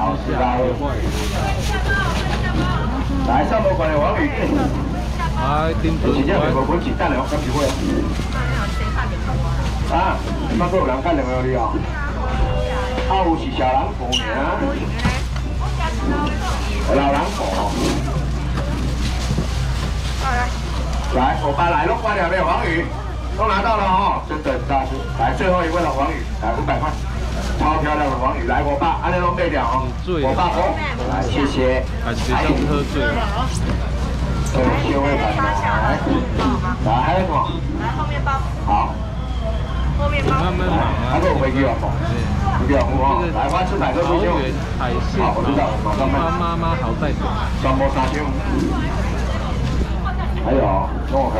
好吃啦！来，上无关的王宇。 哎，顶住！ 真正袂无本事，等下我敢是会。啊，捌个有人干两个你哦？啊，有是小人补名，老人补。来，我把来龙关了没有？王宇都拿到了哦，真的很大师。来，最后一位了，王宇，来500块。 超漂亮的王宇，来我爸，安尼拢卖掉哦。我爸公，来谢谢。 感觉像喝醉了。 谢位板来，来还有什么？ 来后面包。 好。 后面包。 慢慢忙啊。 还给我回去哦。回去哦。来，花枝百个桃园海鲜好，我知道，马上卖。 妈好在手。 双波3000。还有，弄开。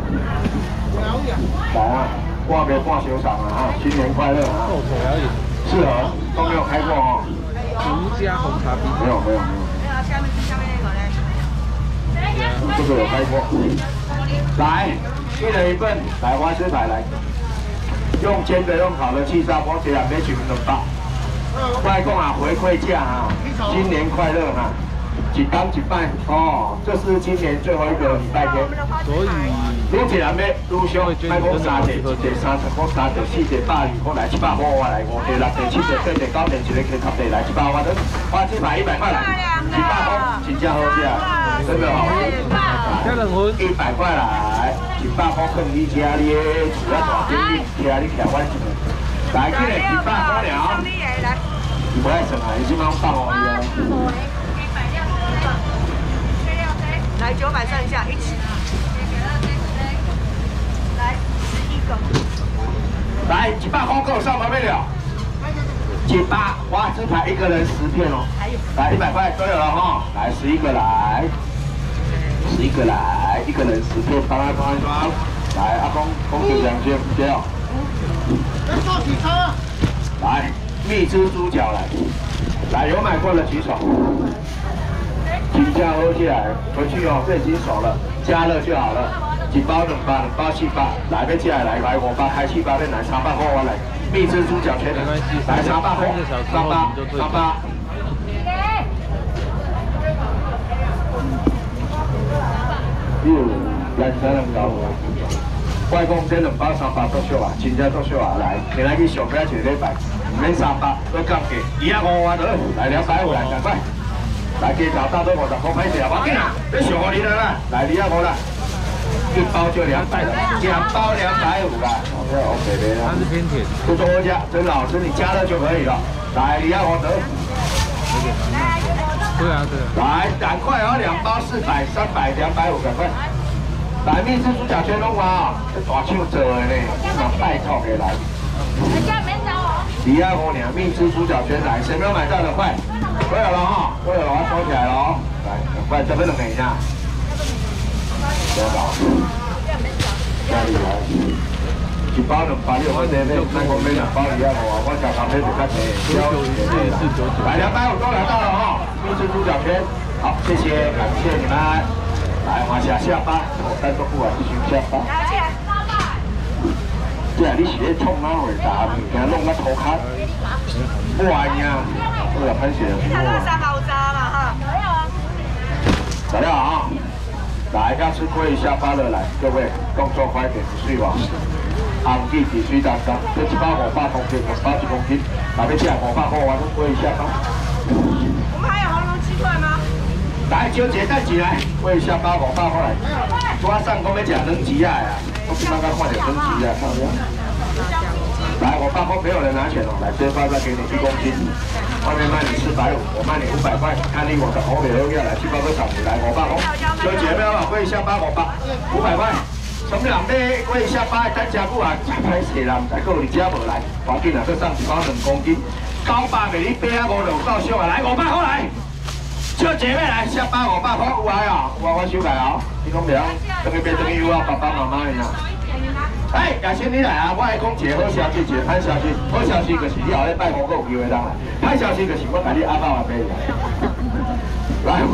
来啊，挂别挂修厂啊，新年快乐啊！ 后腿而已。 适合都没有开过哦。 独家红茶冰。 没有。 没有，下面那个嘞。 这个有开过。来，一人一份，来花枝牌来。用煎的，用烤的，气炸锅，这两杯全部都包。外公啊，回馈价啊，新年快乐哈！一当一拜哦，这是今年最后一个礼拜天。 所以。 你一人要愈上，卖讲3地，1地30块，3地4地120块，来700块我来，5地6地7地8地9地1个 K 10地来700块的，花枝牌100块来，700块，真正好食，真的好吃。100块来，100块放你家你的厝啊大间你徛你徛阮厝，来这个100块了，你不爱省啊，你今晚放我呀。 来900剩下1起。 来100块够上吗？没了。100花枝牌1个人10片哦。来100块都有了哈。来11个来，11个来，1个人10片，帮他装一装。来阿公，公主2件不要。来蜜汁猪脚来，来有买过的举手。请假喝起来，回去哦，这已经熟了，加热就好了。 1包2包，2包700，来要起来来5包，开7包，来300块我来，蜜汁猪脚全的，来300块，300。人才能够，外公这2包300都少啊，真正都少啊，来，今仔去上边一个礼拜，唔免300，都降价，250块得，来250来，赶快，来鸡头大都50块，歹势啊，要紧啊，你上互你啦，来250啦。 1包就200了，2包250啦。OK 的啦。 它是偏甜。 不多加，真好吃，你加热就可以了。来，你要我得。 对啊。 来，赶快哦，2包400、300、250，赶快。来，蜜汁猪脚全弄完啊，这大手做的呢，拿拜托的来。250两蜜汁猪脚全来，谁没有买到的快，都有了哈，都有了，我收起来了哦。来，赶快这边等一下。 多少？家里来，1包2包6分的那我们2包250，我小咖啡就看你来250都来到了哈，蜜汁猪脚圈，好，谢谢，感谢你们，来往下下班，我单独不晚继续下班。对啊，你是咧创哪回答？物件弄到涂骹，不玩呀，为了喷血的。 看那3包渣嘛哈。 材料啊。 来，要吃龟鱼下巴了，来，各位动作快点，不睡吧。红记必须当当，这1包500公斤，2包1公斤，哪边起来500块，我都龟鱼下巴。 我们还有红龙鸡块吗？ 来，纠结带起来，龟鱼下巴500块来。我上公要吃冷鸡啊，我今晚刚换点冷鸡啊，看到没有？来，500块没有人拿钱哦，来，这包再给你1公斤。 外面卖你450，我卖你500块，看你我的口味都要来7包个炒米来500块，小姐妹啊，贵下巴500块，什么人买贵下巴等加久啊，歹势啦，唔知够你家无来，赶紧啊，再上1包2公斤，900卖你8啊5就够少啊，来500块来，小姐妹来下巴500块有来啊，我收来啊，你讲袂晓，等于变等于有啊，爸爸妈妈呀。 哎，亚轩你来啊！我来讲一个好消息，一个歹消息。好消息就是你后礼拜5个有机会当来，歹消息就是我甲你阿爸阿买来，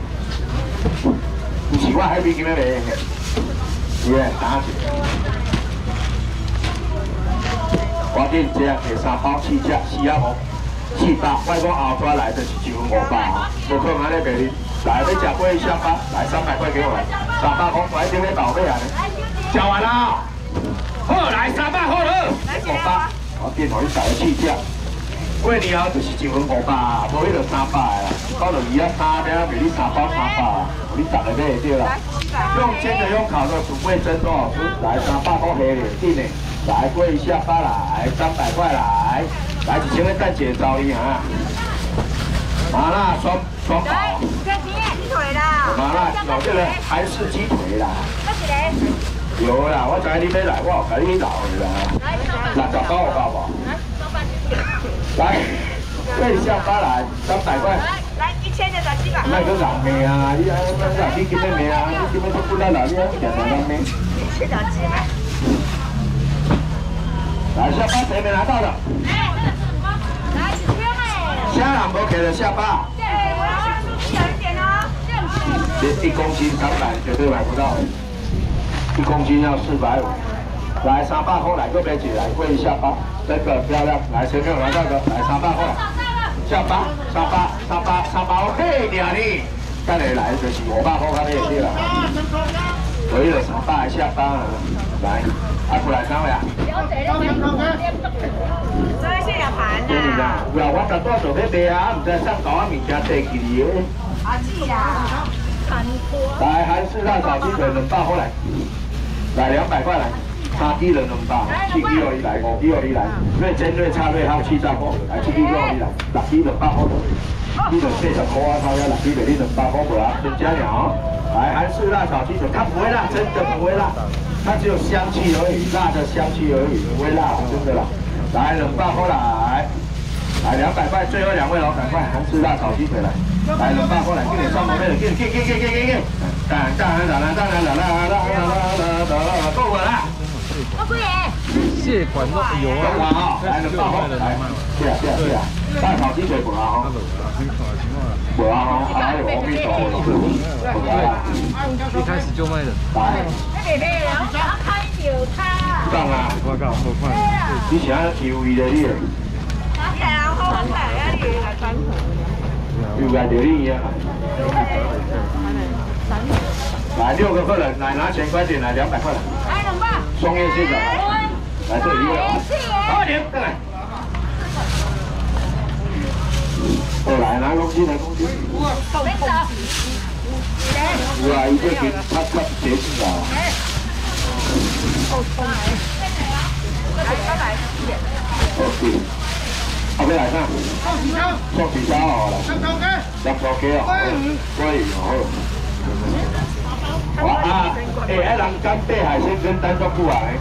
不是我海边今日卖的，是的，打起。赶紧这样给3包起价450， 400，我讲后抓来就是1份500啊，无可能安尼卖你。来，要吃过下巴，来300块给我来，300块我一定要宝贝啊！吃完了，好来300块了，500，我变互你大个试吃。过年后就是1份500，无迄个300啦，到落伊啊3点卖你3包300啊，你逐个买会着啦。用煎的用烤的卤味蒸多好吃，来300块黑脸定的，来过下巴来300块来，1000个蛋姐招你啊！麻辣双堡， 鸡腿啦， 麻辣有这个韩式鸡腿啦，有啦，我知你要来，我有甲你留的啦，60包有够无？来，对下巴来300块。 来1000的找700。 那个人命啊，你啊，你叫咩命啊？你叫咩出不来啦？你啊，人人命。 1000找700。 来，下巴谁没拿到的？ 来，1000哎。 虾仁无给的下巴。 对，我要速度小一点哦。 1公斤300绝对买不到，1公斤要450。来300块来，个别起来跪下巴，这个漂亮，来前面有拿到的，来300块，下巴300 OK 俩你，再来就是500块那边对了，可以了300的下巴啊，来，过来3位啊。 这是2盘啦。有啦，我昨早做要卖啊，唔知上岛啊物件地去哩个。 啊，是啦。 来，韩式辣炒鸡腿200块来，来200块来。3支200，4支互你来，5支互你来，越煎越差越好，70块，来7支互你来，6支200块，你就40块啊，头呀，6支卖你200块无啊，真正了。来，韩式辣炒鸡腿，它不会辣，真的不会辣，它只有香气而已，辣的香气而已，不会辣，真的啦。来200块来，200块，最后2位老赶快，韩式辣炒鸡腿来200块来，给你上门来，给，够我啦。 蟹管都有啊， 来200块来，是啊，大炒鸡腿不啊？不啊，还有我跟你说， 一开始就卖的。 来，上啊！ 我靠，好快！ 你想要鱿鱼的你？又来钓鱼啊！来6个客人，来拿钱快点，来200块来。双叶蟹仔，来这里1位啊！快点，过来。过来拿公斤，拿公斤。有啊，伊这边他节制啊。OK，后面来上。送皮烧好了。入手机啊，可以好。哇啊！哎，人干贝海鲜跟单做不来。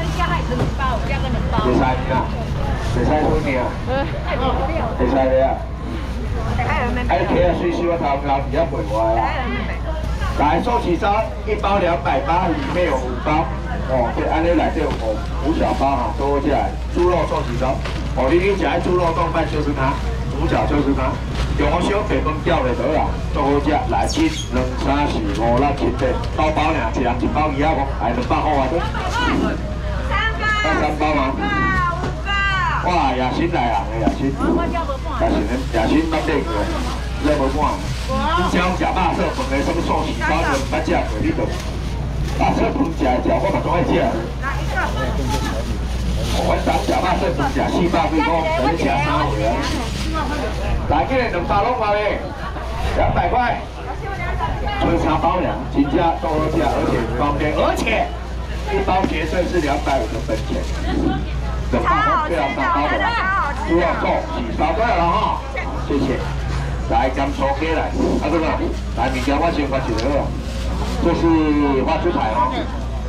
袂使啊，袂使好命啊，袂使的啊。哎，企啊，水水我头高，而家袂歪啊。来，寿喜烧1包280，里面有5包。哦，这安尼内底有5小包哈，多起来。猪肉寿喜烧，哦，你吃猪肉冻饭就是它，主角就是它。用我小白饭叫就得啦，做好食。来1、2、3、4、5、6、7、8，包包俩，一人1包200块，来200块啊，对。3包吗？哇，野心来啊，野心。野心捌买过，这无满。你像食肉色饭的，什么寿喜烧就捌食过，你就肉色饭食一食，我嘛总爱食。我昨食肉色饭食400几块，等你食3回啊。来，今日2包拢嘛嘞，200块，吹3包2，真正够好食，而且方便，而且1包绝对是250的本钱。200块对啊，3包的，猪肉寿喜烧对了哈，谢谢。来，甘草鸡来，啊对吧？来，物件我先发一个哦，这是花枝菜哦。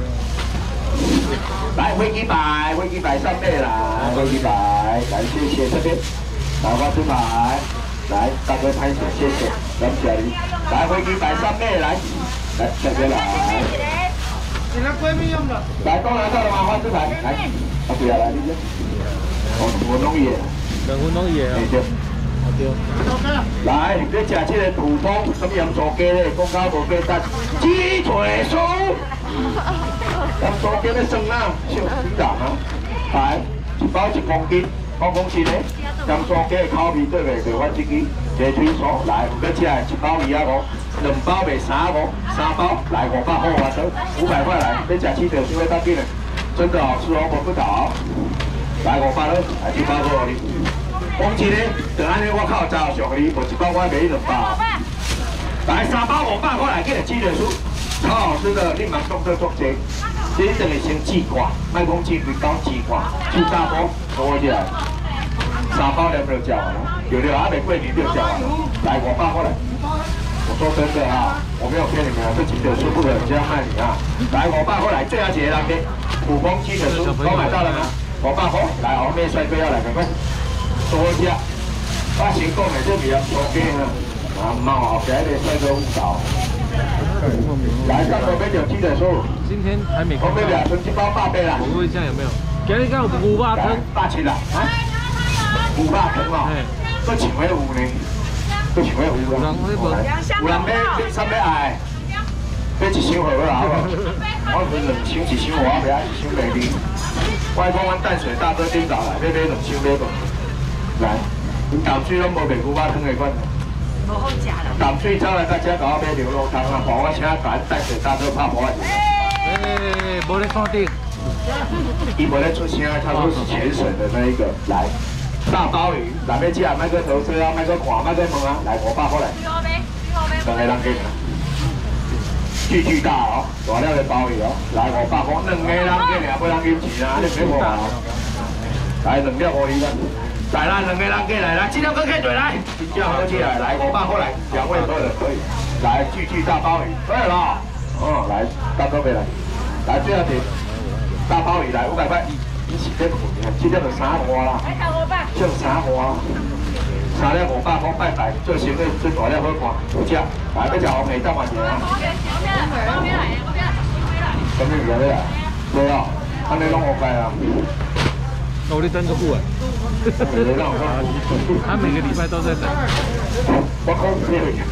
来，飞机牌，飞机牌上面来，飞机牌，来谢谢这边。来花枝牌，来大哥拍手，谢谢，感谢你。来飞机牌上面来，来这边来。你那闺蜜用的。来，都拿到了吗？花枝牌，来，啊对啊，来你这。我弄伊。 两分钟伊个。对。 来，你吃这个普通什么羊酥鸡咧？讲到无价值，鸡腿酥。羊酥鸡咧酸啊，小鸡蛋啊，来1包1公斤。 我讲真诶，甘肃鸡的口味对袂过阮这支鸡腿酥，来有要吃的1包250，2包卖350，3包来500块我收，500块来，要吃鸡腿酥要当紧的，真的好吃哦，无不倒。来500块，来1包好你。讲真诶，就安尼我靠早上你，无1包我卖你2包。来3包500块来，给你鸡腿酥，超好吃的，立马动作做这。这一定会先试看，莫讲试规包试看，就3包多起来，3包2就吃完了，有还没过年就吃完了。来500块来，我说真的啊，我没有骗你们啊，这鸡腿酥不可能这样卖你啊。来500块来，最后一个人给普丰鸡腿酥，都买到了吗？500块，来后面帅哥要来，赶快多吃。我先讲的这边多给啊，啊冒后边的帅哥误导。来，上我们有鸡腿酥。 今天还没看到。 我们2存1包8杯啦。 我问一下有没有？今日敢有牛肉汤 ？8千啦，啊？牛肉汤哦，搁请回5呢，搁请回5啦。有人要啥要爱？要1箱好啦，好无？我分2箱1箱，我袂爱1箱袂离。我讲阮淡水大哥顶头来，要买2箱买无？来，淡水拢无卖牛肉汤的款。无好食啦。淡水走来，大家甲我买牛肉汤啊，帮我请甲咱淡水大哥拍破一下。 无咧看顶。 伊无咧出声，他说是潜水的那一个来。大鲍鱼，来要吃啊，卖个投资啊，卖个看，卖个问啊，来500块来。2个人给你。巨大哦，大了的鲍鱼哦，来500块，2个人给你啊，不人给钱啊，你别我啊。来2粒5厘啦，来啦，2个人给来，尽量跟开嘴来，真正好起来，来500块来，2位喝的可以。来巨大鲍鱼，可以了。哦，来大哥别来，来最后一大鲍鱼来500块，你是在苦呢，这粒就3花啦，剩3花，3粒500块拜拜，最新的最大粒好看，有吃，来要吃红梅蛋丸子啊。咁你唔要来？对啊，安尼拢500啊。 哦，你等个户哎。他每个礼拜都在等。 我讲你去。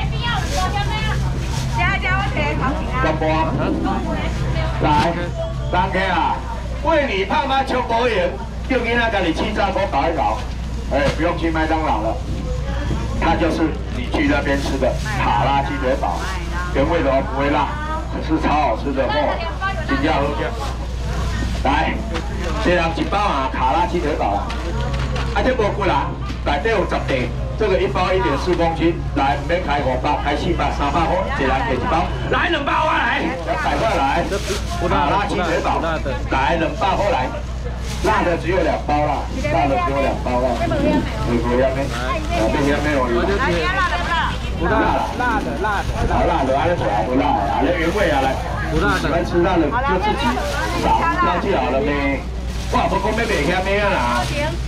加我提好平安。 来，人客啊，为你爸妈求佛缘，叫囡仔家里气炸锅搞一搞，哎，不用去麦当劳了，它就是你去那边吃的卡拉鸡腿堡，原味的不会辣，可是超好吃的哦，真正好吃。来，这人1包啊，卡拉鸡腿堡啦，啊这无贵啦，内底有10块。这个1包1.4公斤，来唔免开500，开700、300块，一人给1包，来2包啊来，200块来，卡拉鸡腿堡，来200块来，辣的只有2包啦，辣的只有2包啦，不要咩？不要咩哦？不辣了，好辣的，安尼来不辣啊，来原味啊来，喜欢吃辣的就自己少挑就好了咩？我也不讲要卖遐咩啊啦。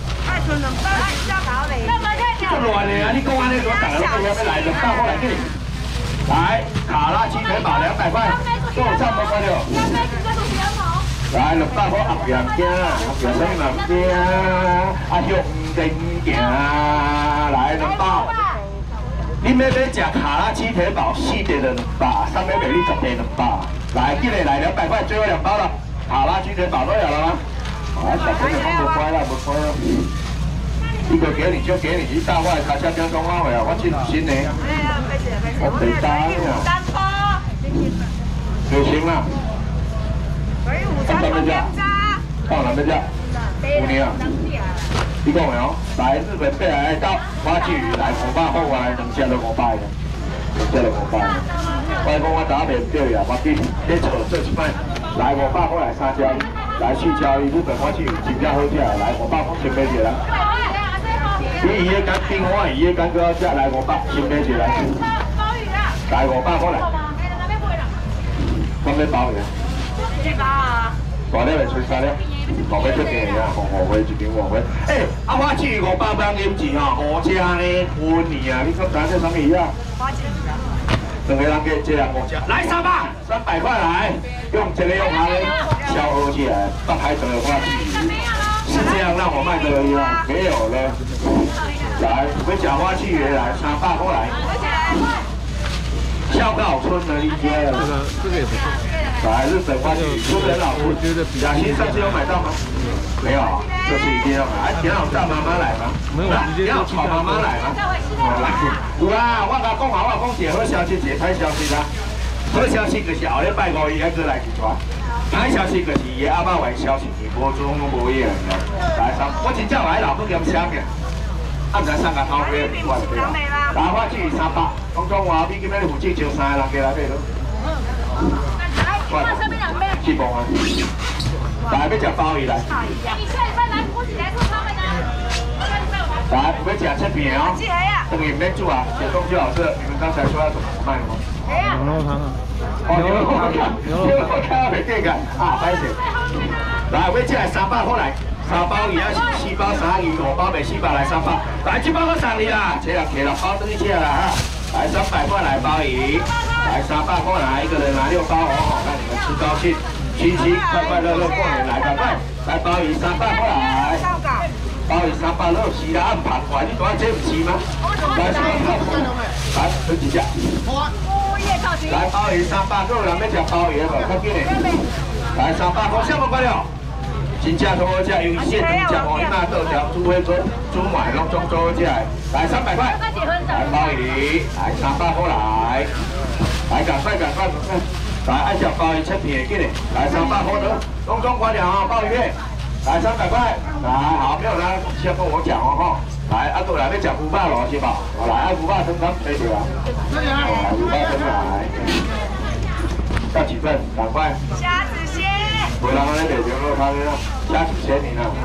这乱的啊！你讲安尼，我大家都要来200块来给你。来，卡拉鸡腿堡200块，跟我差不多了。来200块，后边惊啊，后边什么嘛惊啊，向前行。来2包。你要吃卡拉鸡腿堡4碟的200，上面卖你10碟200。来，进来200块，最后2包了。卡拉鸡腿堡都有了吗？啊，小朋友不乖了，不乖了。一个给你就给你1大块，卡车边中华回啊，我进新的。我得单呀。就行啦。放哪边家？放哪边家？5年啊。你讲没有？来日本北海道花鲫鱼来500块，我来2只都500的，2只都500的。我讲我打袂对呀，我给你扯这一摆，来500块来3只，来4只日本花鲫鱼真正好吃，来500块先买一个。你鱼的干冰花，鱼的干都要吃，来500，先买一个来。来500块来。我要包鱼。大粒来吹3粒，5尾出价啊，5尾一斤5尾。哎，啊花鲫鱼500不人饮钱吼，好吃呢，温呢啊，你讲知这什么鱼啊？花鲫鱼啊。2个人给这样5只，来300块来，用这个用它的消耗起来，北海道的花鲫鱼。是这样让我卖的而已啦，没有了。来，要吃花鲫鱼来300块来。 孝告村的一些， 这个也不错。 来日本花旗出人老夫，雅欣上次有买到吗？没有，这次一定要买。挺好，叫妈妈来吗？ 没有，直接要找妈妈来吗？来，有啊，我甲讲话，我讲一个好消息，一个歹消息啦。好消息就是后礼拜五伊还过来一撮，歹消息就是伊阿妈玩消息，无准无嘢了。来三，我真正来老不嫌香嘅，啊唔知三个头尾我就对啦。来，我去300，当中话比今日附近就3个人过来买咯。去帮啊！来，要食鲍鱼来。来，要吃切片哦。等你们煮啊，解冻就好吃。你们刚才说要怎么卖吗？ 牛肉汤啊。 牛肉汤没这个啊，歹势。来，要吃300块来，3包鱼啊是4包3鱼，5包卖400来300。来，这包我送你啦，这样6包等于吃啦哈。来300块来鲍鱼，来300块来，一个人拿6包哦，让你们吃高兴，亲亲快快乐乐过年来，赶快来鲍鱼300块来。鲍鱼300肉是啦，按盘管，你讲这不是吗？来300，来分几下。来鲍鱼300，各位人要吃鲍鱼无？快紧嘞！来300块，什么关了？真正好食，因为现成食哦，你妈豆条、猪血糕、猪买拢种做好食的。来300块，来鲍鱼，来300块来，来赶快，来爱食鲍鱼切片紧嘞，来300块的，拢种关了啊，鲍鱼片，来300块，来好，没有人先跟我讲哦哈。来，阿哥来要吃牛肉咯，是吧？来，牛肉汤汤推掉啊！来，牛肉汤来，要几份？赶快！ 虾子鲜。 回来那边牛肉汤呢？虾子鲜你呢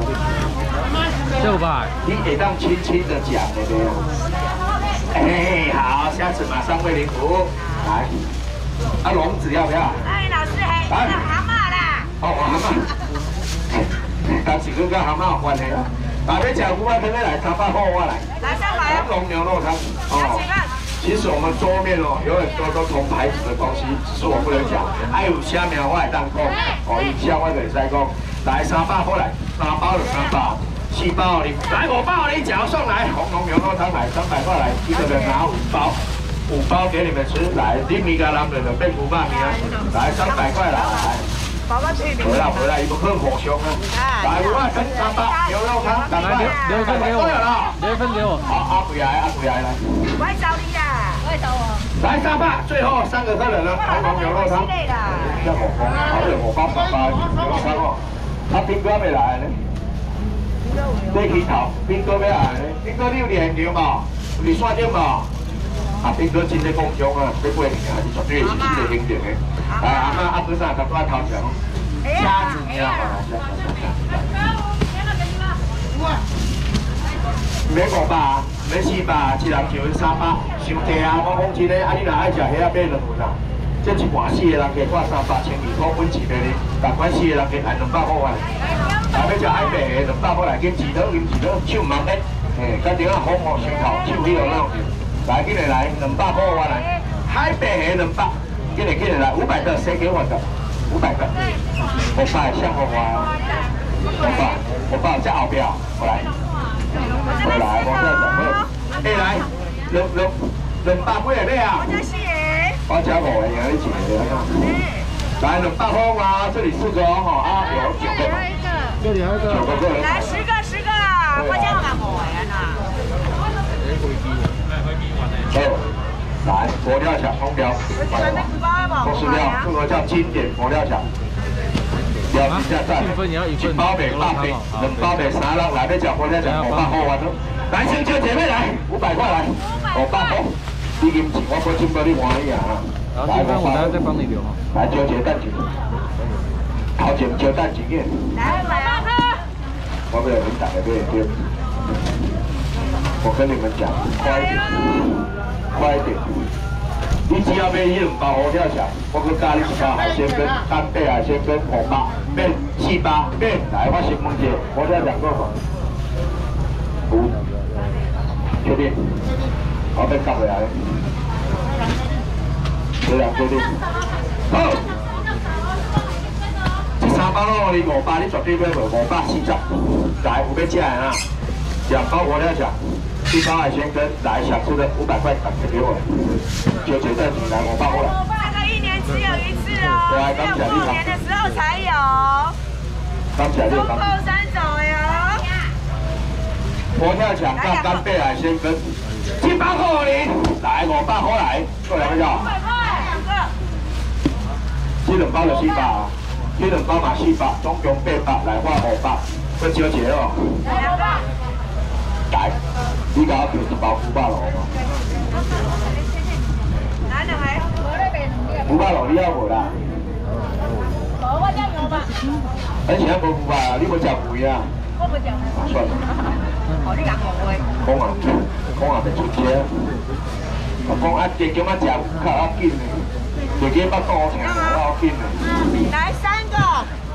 600。 你得当轻轻的讲那边。哎，好，下次马上为您服务。来，啊，笼子要不要？ 哎，老师，嘿，那蛤蟆啦。 哦，蛤蟆。但是跟蛤蟆有关系啦。啊，要吃牛肉汤来300块我来。 来300。 红龙牛肉汤。哦。其实我们桌面哦有很多都同牌子的东西，只是我不能讲。还有虾苗我也当讲，哦，以下我就会使讲。来300块来，3包就300，4包你来5包你只要送来红龙牛肉汤来300块来，一个人拿5包，5包给你们吃。来，你米加男人就变500米啊！来300块来。回来，一个很火凶啊！来，5块跟300牛肉汤，赶快留一份给我，留一份给我。 好，阿贵来， 我来找你啦，我来找我。 来300，最后3个客人了，红龙牛肉汤。像火锅，好有火锅300牛肉汤哦。啊，兵哥未来呢？你去头，兵哥要来呢？兵哥你有连牛无？有线顶无？啊，兵哥真在讲凶啊，要过年啊，是绝对是新的行程的。来，阿哥啥？赶快头前。虾子你啊，免500，免400，一人就300，伤低啊！我讲真的，啊你若爱食虾买2份啊，这一盘4个人加挂300，1200块本钱的呢，同款4个人加来200块啊！啊，要食海白的200块来，金鸡刀，手忙的，嘿，甲顶啊好好伤头，手迄个弄。来，今日来200块我来，海白的200，今日来500个，谁给我的？500个，500像我，500在后边，我来，我再讲，哎来，200块的啊？我加5个，然后你请的，来200块啊，这里4个哦，啊有9个， 这里还有 9个客人， 来10个，我加5个呀呐。来，佛跳墙空调，公司料，这个叫经典佛跳墙。料底下赞，一包卖8饼，2包卖3人，来要吃佛跳墙500块完了。来，兄弟姐妹来，500块来，500块。你金钱我不金到你欢喜啊！ 来，我等下再帮你留哈。 来，招姐蛋钱，头前招蛋钱嘅。 来500颗。 我不要你打个对对。我跟你们讲，快一点，快一点！你只要买迄2包佛跳墙，我佮加你1包海鲜羹、干贝海鲜羹5包，免4包，免来我先问一下，佛跳墙够无？有，确定？我要夹回来。确定？好。3包咯，你5包，你绝对买无540。来，有要吃的啊？2包佛跳墙。 一包海鲜羹，来想吃的500块赶快给我，就结账来我报过来。 这个1年只有1次哦，只有过年的时候才有。中后3种哟。 佛跳墙加干贝海鲜羹，7包给你，来500块来，过来不要？2个。这2包就400啊，这2包嘛400，总共800，来我500，要少一个哦。来，你甲我叫1包500咯，好吗？500咯，你要无啦？我这有吧。而且无500啊，你要食贵啊？我不食。算了。哦，你讲讲袂出声。我讲啊，加叫我食较要紧的，就加把刀听较要紧的。 来3个。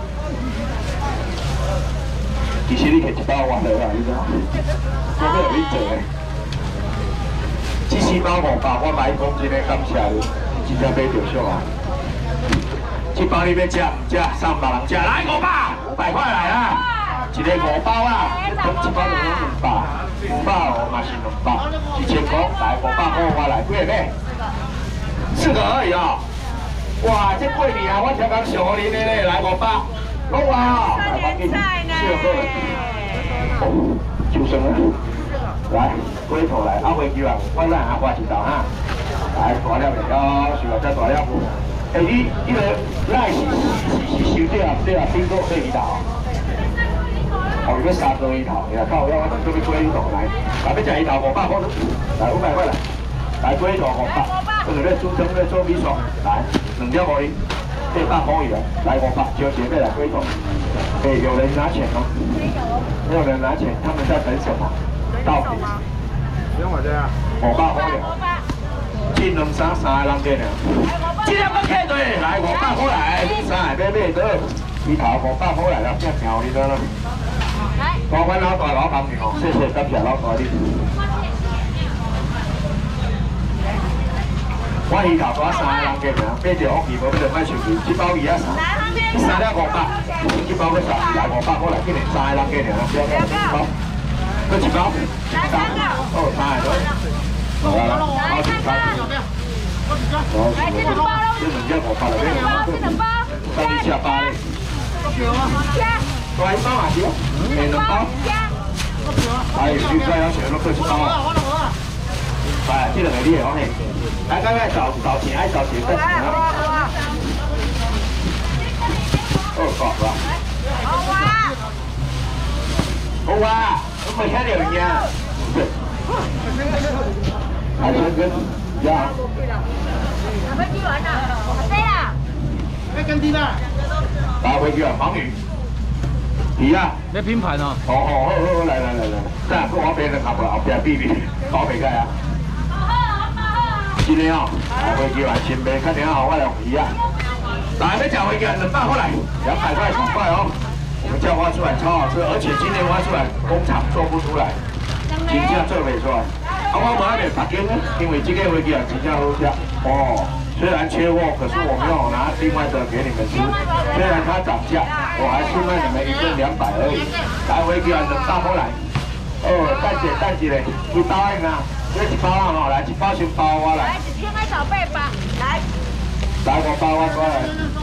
其实你摕1包完了啦，你知道？我要有你做的。这4包500，我买讲真的感谢你，真正买着俗啊。这包你要吃唔吃？上别人吃，来500块来啦，一个5包啦，这包就200，500哦嘛是200，1000块来500块我来，几个买？4个而已啊！哇，这过年啊，我才刚上年的咧，来500，拢哇哦，来我给你4个。哦，就剩了，来龟头来，阿飞叫人，我咱阿挂一道哈，来大了未了，是话再大了不？你迄个赖是收对啊，顶多这一头，后面要3个一头，你看靠，要我准备龟头来，来要吃一头500块，来500块来，来龟头500，这个咧煮汤咧做米线，来2条给你，800块元，来500，就准备来龟头，有人拿钱吗？没有人拿钱，他们在等什么？到底？不用我这样，500块元。这2、3个人给呢，这两个客队来500块来，3个买到，一头500块来了，变漂亮了。麻烦老大老板娘哦，谢谢感谢老大你。我一头带3个人给呢，买着福气无，要卖手机，这包伊啊3，这3了500，这包要12，来500块来，今年3个人给呢，不要包，这1包，来3个，哦3个多。来，好几包。来，这2包喽。这2包500了，这2包。上面下巴嘞。大一包啊，是哦。2包。哎，你再要选那个1包啊。来，这2个你的哦嘿。来，刚才找钱，爱找钱再钱啊。2包是吧？好啊，我没看到人家。对。海鲜羹，呀。飞机完了，飞啦。要跟丁啊。打飞机啊，黄鱼。鱼啊。 要拼盘哦。 好，来，再跟我别人合不后边比，搞袂开啊。今天哦，打飞机完先别看电话，我来鱼啊。来，要吃飞机200块来，200块2块哦。我们叫挖出来超好吃，而且今天挖出来工厂做不出来，真正做袂出来。我无爱卖白金呢，因为这个飞机啊真正好吃哦。虽然缺货，可是我没有拿另外的给你们吃。虽然它涨价，我还是卖你们1份200而已。来飞机啊200块来。哦，等一下，1包的啊，这1包啊吼，来1包先包我来。来1天来找800，来5包我过来。